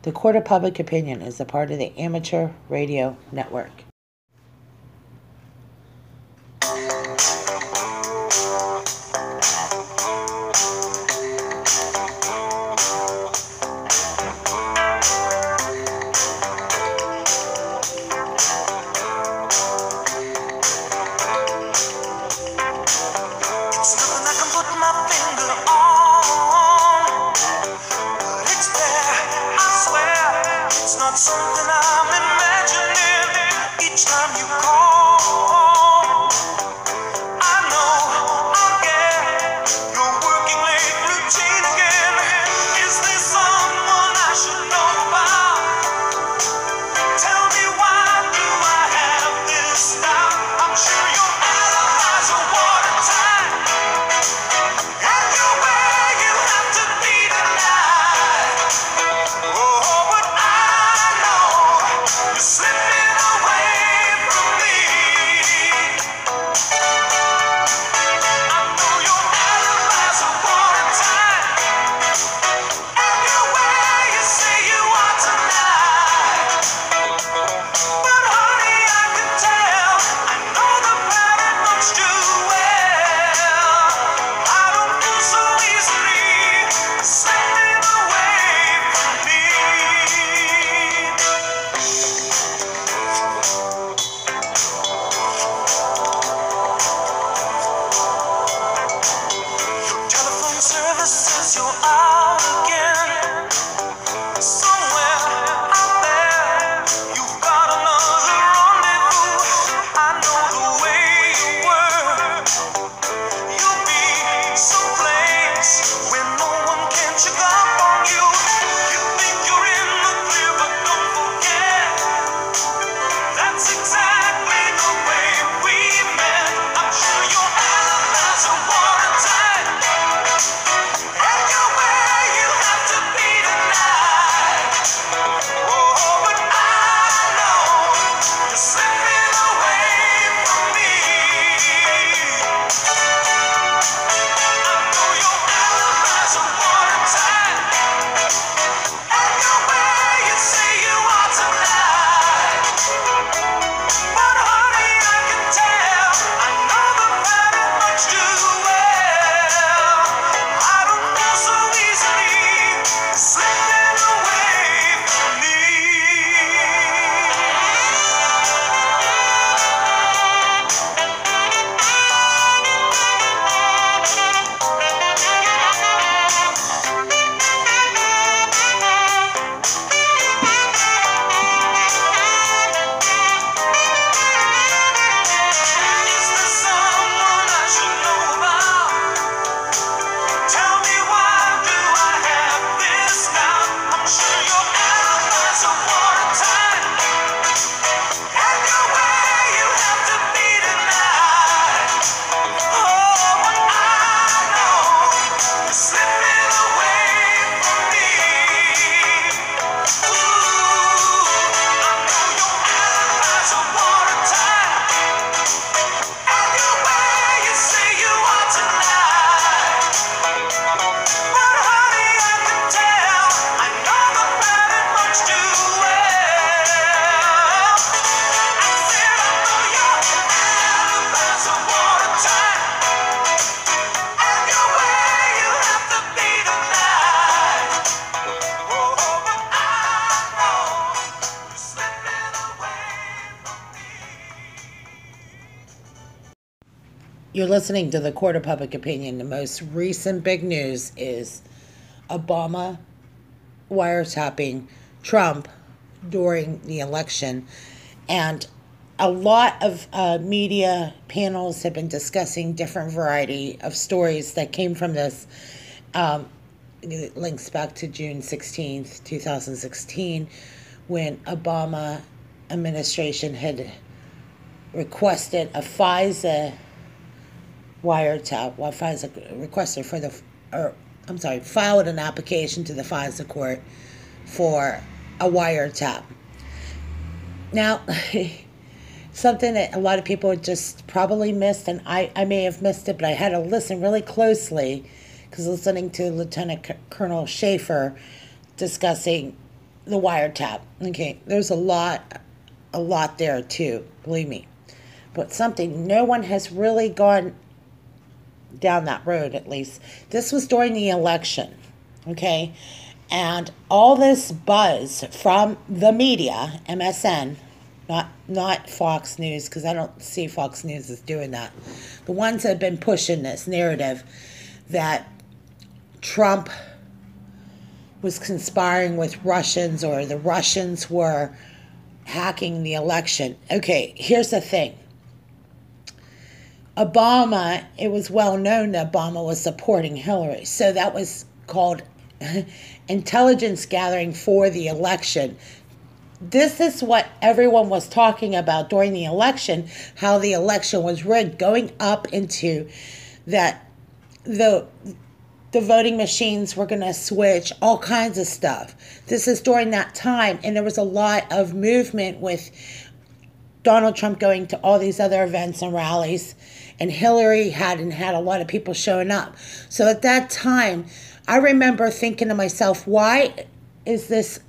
The Court of Public Opinion is a part of the Amateur Radio Network. You're listening to the Court of Public Opinion. The most recent big news is Obama wiretapping Trump during the election. And a lot of media panels have been discussing different variety of stories that came from this. It links back to June 16th, 2016, when Obama administration had requested a FISA wiretap. Well, FISA requested for filed an application to the FISA court for a wiretap. Now, something that a lot of people just probably missed, and I may have missed it, but I had to listen really closely because listening to Lieutenant Colonel Schaefer discussing the wiretap. Okay, there's a lot there too, believe me. But something no one has really gone down that road, at least. This was during the election, okay? And all this buzz from the media, MSN, not Fox News, because I don't see Fox News as doing that. The ones that have been pushing this narrative that Trump was conspiring with Russians, or the Russians were hacking the election. Okay, here's the thing. Obama, it was well known that Obama was supporting Hillary. So that was called intelligence gathering for the election. This is what everyone was talking about during the election, how the election was rigged, going up into that the voting machines were going to switch, all kinds of stuff. This is during that time, and there was a lot of movement with Donald Trump going to all these other events and rallies, and Hillary hadn't had a lot of people showing up. So at that time, I remember thinking to myself, why is this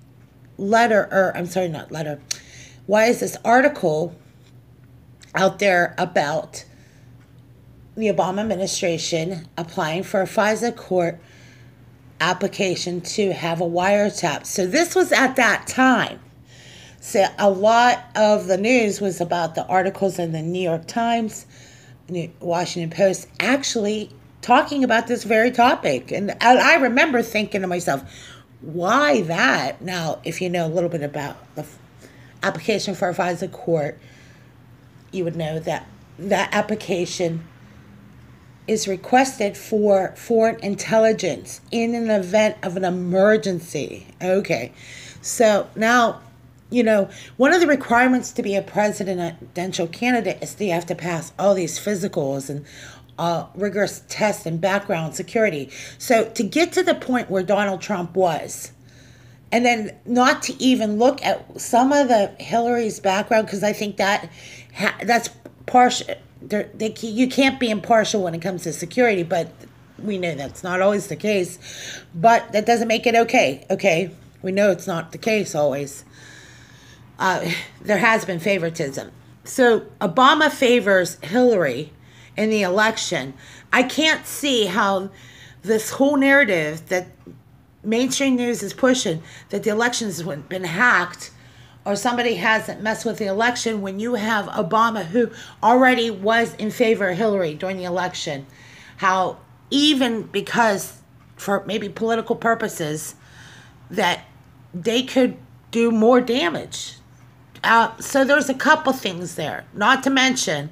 why is this article out there about the Obama administration applying for a FISA court application to have a wiretap? So this was at that time. So a lot of the news was about the articles in the New York Times, Washington Post, actually talking about this very topic. And I remember thinking to myself, why that? Now, if you know a little bit about the application for a FISA court, you would know that that application is requested for foreign intelligence in an event of an emergency. Okay, so now, you know, one of the requirements to be a presidential candidate is that you have to pass all these physicals and rigorous tests and background security. So to get to the point where Donald Trump was, and then not to even look at some of the Hillary's background, because I think that's partial. You can't be impartial when it comes to security, but we know that's not always the case. But that doesn't make it okay. Okay, we know it's not the case always. There has been favoritism. So Obama favors Hillary in the election. I can't see how this whole narrative that mainstream news is pushing, that the election's been hacked or somebody hasn't messed with the election, when you have Obama, who already was in favor of Hillary during the election. How even because for maybe political purposes that they could do more damage. So there's a couple things there, not to mention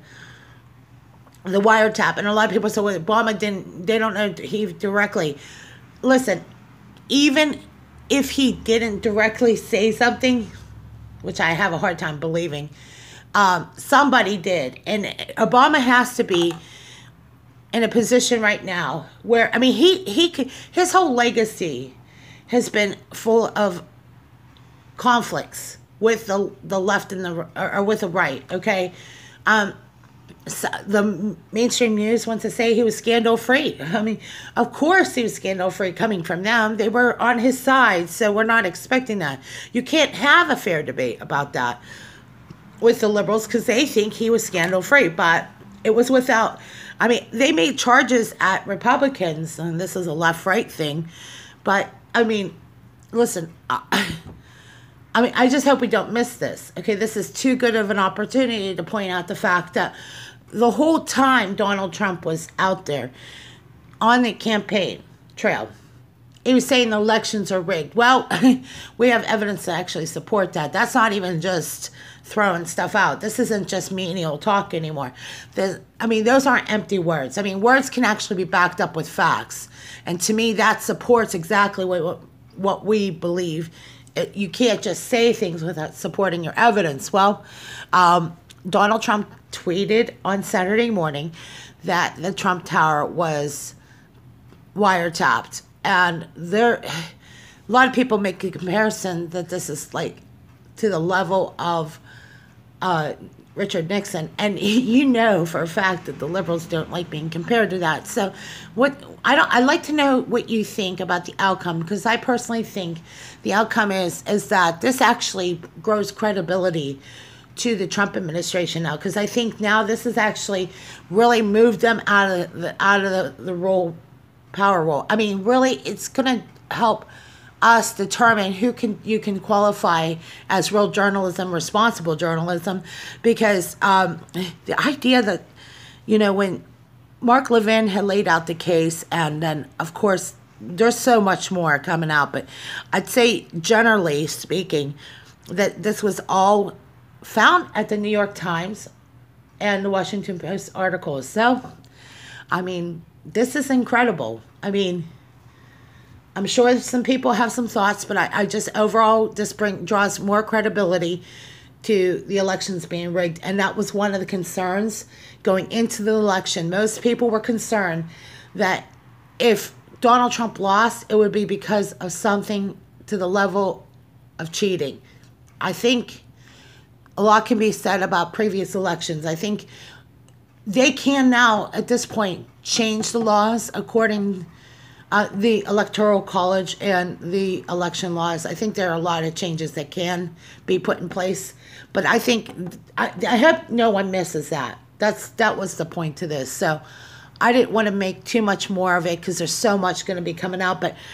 the wiretap. And a lot of people say, well, Obama they don't know he directly. Listen, even if he didn't directly say something, which I have a hard time believing, somebody did. And Obama has to be in a position right now where, I mean, he could, his whole legacy has been full of conflicts with the left and or with the right, okay? So the mainstream news wants to say he was scandal-free. I mean, of course he was scandal-free coming from them. They were on his side, so we're not expecting that. You can't have a fair debate about that with the liberals because they think he was scandal-free, but it was without... I mean, they made charges at Republicans, and this is a left-right thing, but, I mean, listen... I just hope we don't miss this. Okay, this is too good of an opportunity to point out the fact that the whole time Donald Trump was out there on the campaign trail, he was saying the elections are rigged. Well, we have evidence to actually support that. That's not even just throwing stuff out. This isn't just menial talk anymore. Those aren't empty words. I mean, words can actually be backed up with facts. And to me, that supports exactly what we believe. You can't just say things without supporting your evidence. Well, Donald Trump tweeted on Saturday morning that the Trump Tower was wiretapped. And a lot of people make a comparison that this is like to the level of Richard Nixon, and you know for a fact that the liberals don't like being compared to that. So, I'd like to know what you think about the outcome, because I personally think the outcome is that this actually grows credibility to the Trump administration now, because I think now this has actually really moved them out of the power role. I mean, really, it's going to help us determine who you can qualify as real journalism, responsible journalism, because the idea that, when Mark Levin had laid out the case, and then of course there's so much more coming out, but I'd say generally speaking that this was all found at the New York Times and the Washington Post articles. So, I mean, this is incredible. I mean, I'm sure some people have some thoughts, but I just overall this draws more credibility to the elections being rigged. And that was one of the concerns going into the election. Most people were concerned that if Donald Trump lost, it would be because of something to the level of cheating. I think a lot can be said about previous elections. I think they can now, at this point, change the laws according the Electoral College and the election laws. I think there are a lot of changes that can be put in place, but I think I hope no one misses that. That was the point to this. So I didn't want to make too much more of it because there's so much going to be coming out, but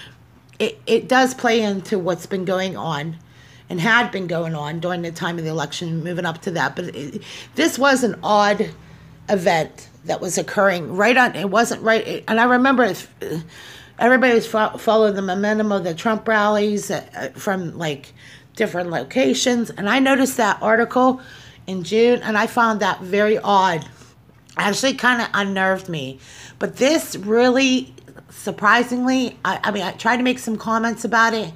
it does play into what's been going on and had been going on during the time of the election, moving up to that. But this was an odd event that was occurring it wasn't right. And I remember everybody was following the momentum of the Trump rallies from like different locations. And I noticed that article in June, and I found that very odd. Actually kind of unnerved me. But this really, surprisingly, I mean, I tried to make some comments about it.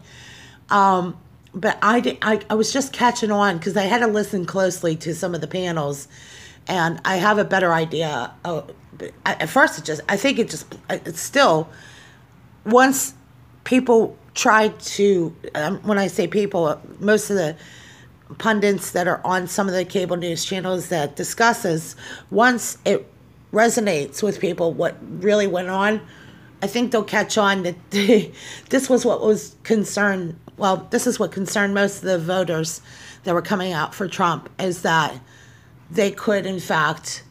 But I was just catching on because I had to listen closely to some of the panels, and I have a better idea. At first, it's still, once people try to, when I say people, most of the pundits that are on some of the cable news channels that discusses, once it resonates with people what really went on, I think they'll catch on that this was what was concerned. Well, this is what concerned most of the voters that were coming out for Trump, is that they could, in fact,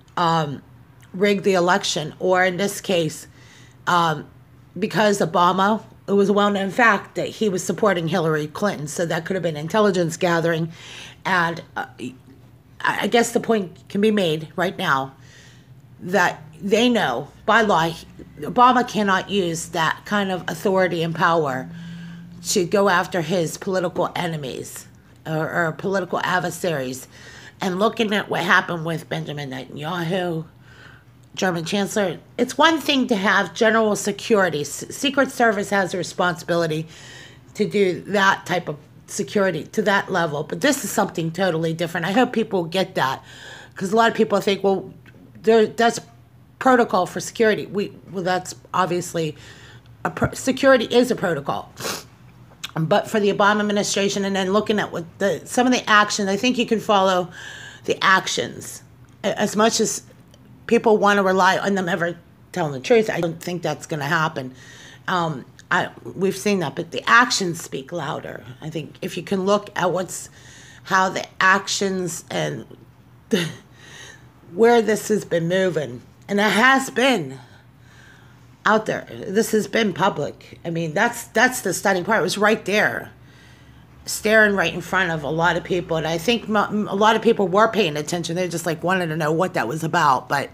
rig the election. Or in this case, because Obama, it was a well-known fact that he was supporting Hillary Clinton. So that could have been intelligence gathering. And I guess the point can be made right now that they know by law Obama cannot use that kind of authority and power to go after his political enemies or political adversaries. And looking at what happened with Benjamin Netanyahu, German Chancellor, it's one thing to have general security. Secret Service has a responsibility to do that type of security to that level. But this is something totally different. I hope people get that, because a lot of people think, well, that's protocol for security. Well, that's obviously security is a protocol. But for the Obama administration, and then looking at what some of the actions, I think you can follow the actions. As much as people want to rely on them ever telling the truth, I don't think that's going to happen. We've seen that, but the actions speak louder. I think if you can look at how the actions and where this has been moving, and it has been out there. This has been public. I mean, that's the stunning part. It was right there, staring right in front of a lot of people. And I think a lot of people were paying attention. They just wanted to know what that was about. But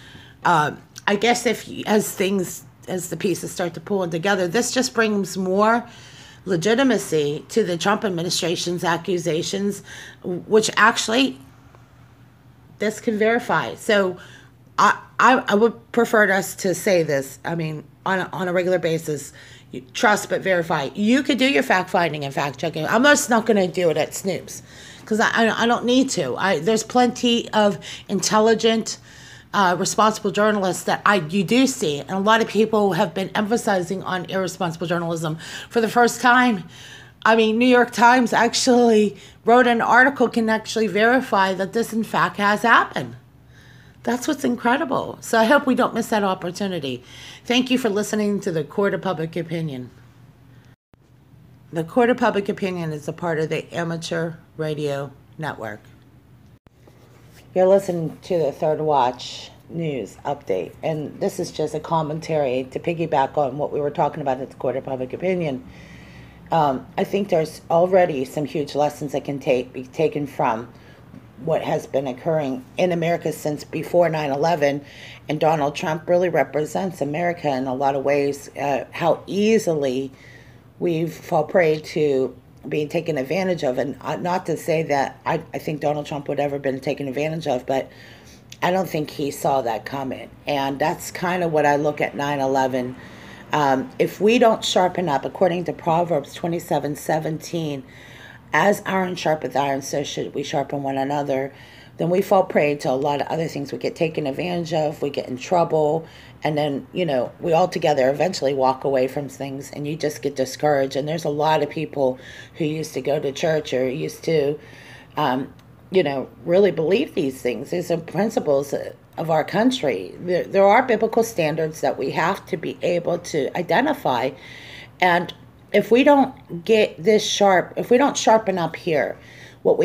I guess as the pieces start to pull together, this just brings more legitimacy to the Trump administration's accusations, which actually this can verify. So I would prefer us to say this, I mean, on a regular basis, trust but verify. You could do your fact-finding and fact-checking. I'm just not going to do it at Snoops, because I don't need to. There's plenty of intelligent, responsible journalists that you do see, and a lot of people have been emphasizing on irresponsible journalism. For the first time, I mean, New York Times actually wrote an article can actually verify that this in fact has happened. That's what's incredible. So I hope we don't miss that opportunity. Thank you for listening to the Court of Public Opinion. The Court of Public Opinion is a part of the Amateur Radio Network. You're listening to the Third Watch News Update, and this is just a commentary to piggyback on what we were talking about at the Court of Public Opinion. I think there's already some huge lessons that can be taken from what has been occurring in America since before 9/11, and Donald Trump really represents America in a lot of ways. How easily we've fall prey to being taken advantage of, and not to say that I think Donald Trump would ever been taken advantage of, but I don't think he saw that coming, and that's kind of what I look at 9/11. If we don't sharpen up, according to Proverbs 27:17, as iron sharpens iron, so should we sharpen one another, then we fall prey to a lot of other things. We get taken advantage of, we get in trouble, and then, we all together eventually walk away from things, and you just get discouraged. And there's a lot of people who used to go to church or used to, really believe these things. These are principles of our country. There are biblical standards that we have to be able to identify, and if we don't get this sharp, if we don't sharpen up here, what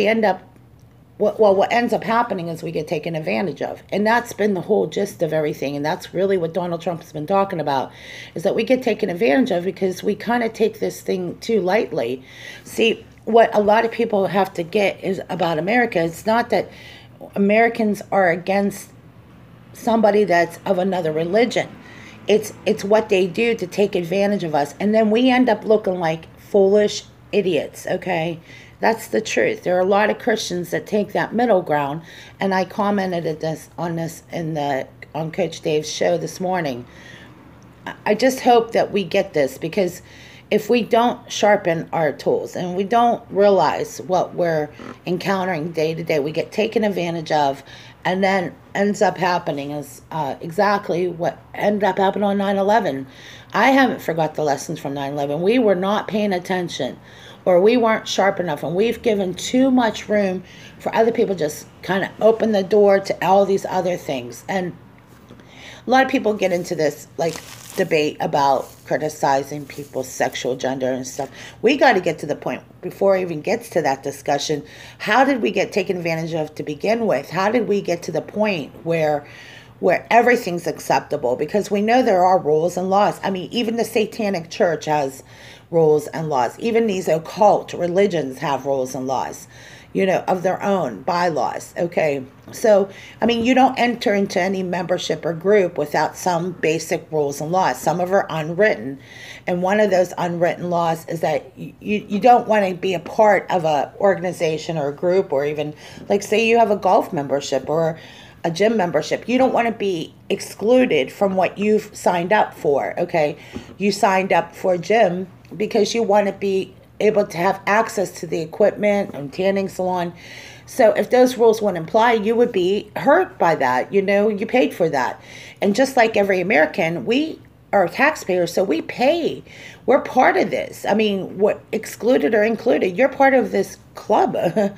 ends up happening is we get taken advantage of. And that's been the whole gist of everything, and that's really what Donald Trump has been talking about, is that we get taken advantage of because we kind of take this thing too lightly. See, what a lot of people have to get is about America, it's not that Americans are against somebody that's of another religion. It's what they do to take advantage of us, and then we end up looking like foolish idiots, okay? That's the truth. There are a lot of Christians that take that middle ground, and I commented on this on Coach Dave's show this morning. I just hope that we get this, because if we don't sharpen our tools and we don't realize what we're encountering day to day, we get taken advantage of, and then ends up happening is exactly what ended up happening on 9/11. I haven't forgot the lessons from 9/11. We were not paying attention, or we weren't sharp enough, and we've given too much room for other people just kind of open the door to all these other things. And a lot of people get into this debate about criticizing people's sexual gender and stuff. We got to get to the point, before it even gets to that discussion, how did we get taken advantage of to begin with? How did we get to the point where everything's acceptable? Because we know there are rules and laws. I mean, even the Satanic Church has rules and laws. Even these occult religions have rules and laws, of their own bylaws, okay? So, I mean, you don't enter into any membership or group without some basic rules and laws. Some of them are unwritten, and one of those unwritten laws is that you don't want to be a part of a organization or a group, or even, say you have a golf membership or a gym membership. You don't want to be excluded from what you've signed up for, okay? You signed up for a gym because you want to be able to have access to the equipment and tanning salon. So if those rules wouldn't apply, you would be hurt by that. You paid for that. And just like every American, we are taxpayers, so we pay. We're part of this. I mean, what excluded or included, you're part of this club.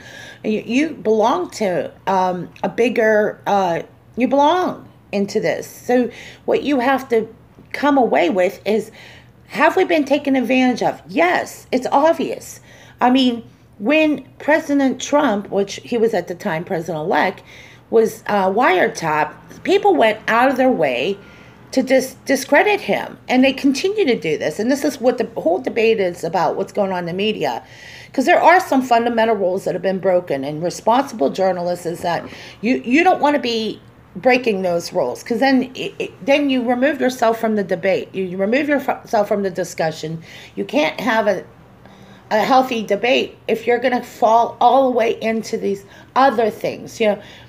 You belong to a bigger, you belong into this. So what you have to come away with is, have we been taken advantage of? Yes, it's obvious. I mean, when President Trump, which he was at the time president-elect, was wiretapped, people went out of their way to discredit him. And they continue to do this. And this is what the whole debate is about, what's going on in the media. Because there are some fundamental rules that have been broken. And responsible journalists is that you don't want to be breaking those rules, because then you remove yourself from the debate. You remove yourself from the discussion. You can't have a healthy debate if you're going to fall all the way into these other things.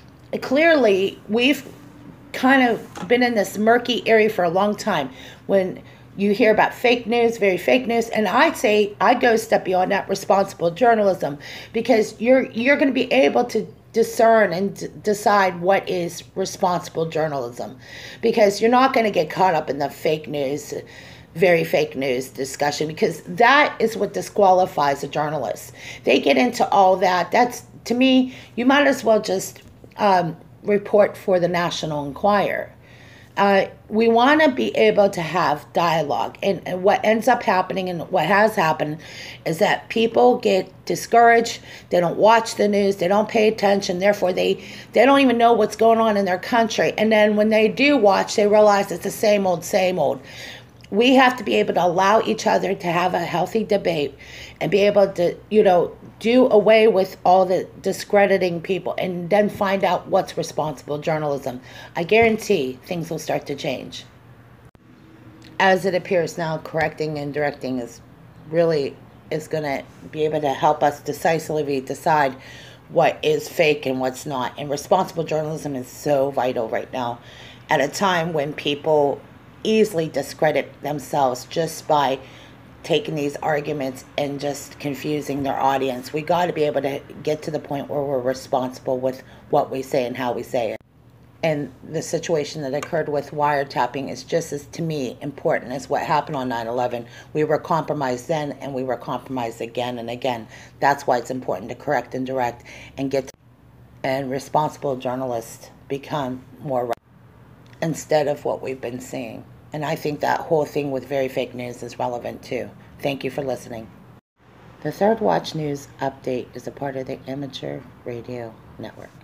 Clearly we've kind of been in this murky area for a long time when you hear about fake news, very fake news, and I'd say I go a step beyond that, responsible journalism, because you're going to be able to discern and decide what is responsible journalism, because you're not going to get caught up in the fake news very fake news discussion, because that is what disqualifies a journalist. They get into all that. That's, to me, you might as well just report for the National Enquirer. We want to be able to have dialogue. And what ends up happening, and what has happened, is that people get discouraged. They don't watch the news. They don't pay attention. Therefore, they don't even know what's going on in their country. And then when they do watch, they realize it's the same old, same old. We have to be able to allow each other to have a healthy debate and be able to, do away with all the discrediting people and then find out what's responsible journalism. I guarantee things will start to change. As it appears now, correcting and directing is going to be able to help us decisively decide what is fake and what's not. And responsible journalism is so vital right now at a time when people easily discredit themselves just by taking these arguments and just confusing their audience. We got to be able to get to the point where we're responsible with what we say and how we say it. And the situation that occurred with wiretapping is just as, to me, important as what happened on 9/11. We were compromised then, and we were compromised again and again. That's why it's important to correct and direct and and responsible journalists become more right instead of what we've been seeing. And I think that whole thing with very fake news is relevant too. Thank you for listening. The Third Watch News Update is a part of the Amateur Radio Network.